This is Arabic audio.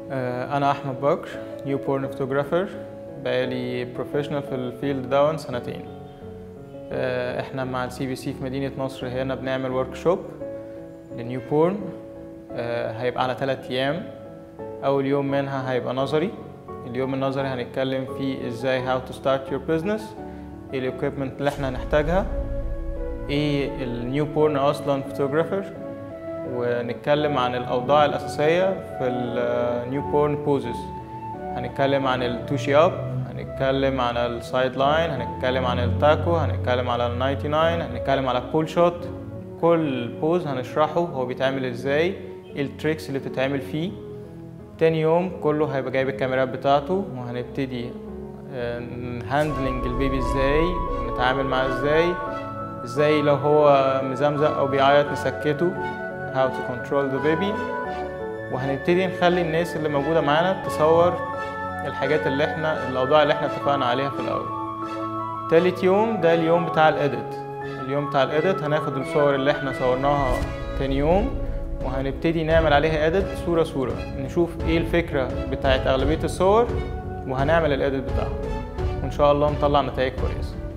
أنا أحمد بكر، نيو بورن فوتوغرافر، بقالي بروفيشنال في الفيلد ده سنتين. احنا مع السي بي سي في مدينة نصر هنا بنعمل ورك شوب لنيو بورن. هيبقى على 3 أيام. أول يوم منها هيبقى نظري. اليوم النظري هنتكلم فيه ازاي how to start your business، ايه الايكويبمنت اللي احنا هنحتاجها، ايه النيو بورن اصلا فوتوغرافر، ونتكلم عن الأوضاع الأساسية في النيو بورن بوزز. هنتكلم عن التوشي أب، هنتكلم عن السايد لاين، هنتكلم عن التاكو، هنتكلم على ال99، هنتكلم على البول شوت. كل بوز هنشرحه هو بيتعمل ازاي، ايه التريكس اللي بتتعمل فيه. تاني يوم كله هيبقى جايب الكاميرات بتاعته، وهنبتدي هاندلنج البيبي ازاي، ونتعامل معاه ازاي لو هو مزمزق او بيعيط نسكته، how to control the baby. وهنبتدي نخلي الناس اللي موجودة معانا تصور الحاجات الأوضاع اللي احنا اتفقنا عليها في الأول. تالت يوم ده اليوم بتاع الإيديت. اليوم بتاع الإيديت هناخد الصور اللي احنا صورناها تاني يوم، وهنبتدي نعمل عليها إيديت صورة نشوف ايه الفكرة بتاعت أغلبية الصور، وهنعمل الإيديت بتاعها، وإن شاء الله نطلع نتائج كويسة.